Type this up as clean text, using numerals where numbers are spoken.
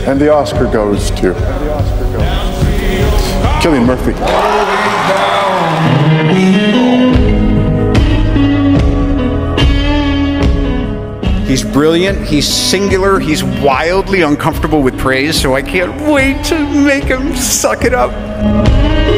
And the Oscar goes to Cilian Murphy. He's brilliant, he's singular, he's wildly uncomfortable with praise, so I can't wait to make him suck it up.